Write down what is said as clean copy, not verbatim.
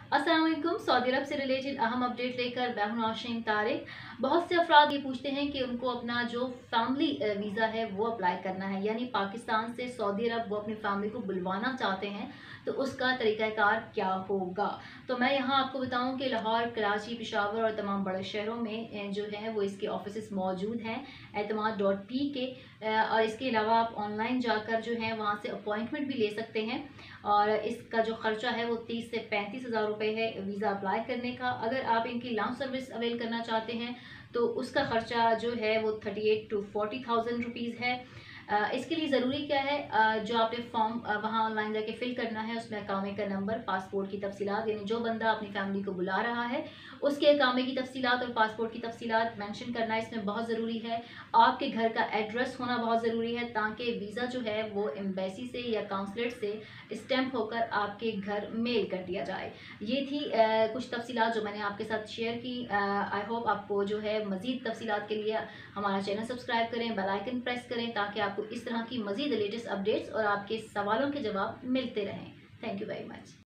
अस्सलाम वालेकुम। सऊदी अरब से रिलेटेड अहम अपडेट लेकर मैं हूं नौशीन तारिक। बहुत से अफराद ये पूछते हैं कि उनको अपना जो फैमिली वीज़ा है वो अप्लाई करना है, यानी पाकिस्तान से सऊदी अरब वो अपनी फैमिली को बुलवाना चाहते हैं, तो उसका तरीक़ाकार क्या होगा। तो मैं यहाँ आपको बताऊं कि लाहौर, कराची, पेशावर और तमाम बड़े शहरों में जो है वो इसके ऑफिस मौजूद हैं एतमाद.पी के। और इसके अलावा आप ऑनलाइन जाकर जो है वहाँ से अपॉइंटमेंट भी ले सकते हैं। और इसका जो खर्चा है वो 30 से 35 हज़ार रुपये है वीज़ा अप्लाई करने का। अगर आप इनकी लॉन्ग सर्विस अवेल करना चाहते हैं तो उसका खर्चा जो है वो 38 to 40,000 रुपीज़ है। इसके लिए ज़रूरी क्या है, जो आपने फॉर्म वहाँ ऑनलाइन जाके फिल करना है उसमें अकामे का नंबर, पासपोर्ट की तफसीलात, यानी जो बंदा अपनी फैमिली को बुला रहा है उसके अकामे की तफसीलात और पासपोर्ट की तफसीलात मेंशन करना इसमें बहुत ज़रूरी है। आपके घर का एड्रेस होना बहुत ज़रूरी है ताकि वीज़ा जो है वो एम्बेसी से या काउंसलेट से स्टैम्प होकर आपके घर मेल कर दिया जाए। ये थी कुछ तफसीलात जो मैंने आपके साथ शेयर की। आई होप आपको जो है मज़ीद तफसीलात के लिए हमारा चैनल सब्सक्राइब करें, बेल आइकन प्रेस करें ताकि आपको इस तरह की मज़ीद लेटेस्ट अपडेट्स और आपके सवालों के जवाब मिलते रहें। Thank you very much.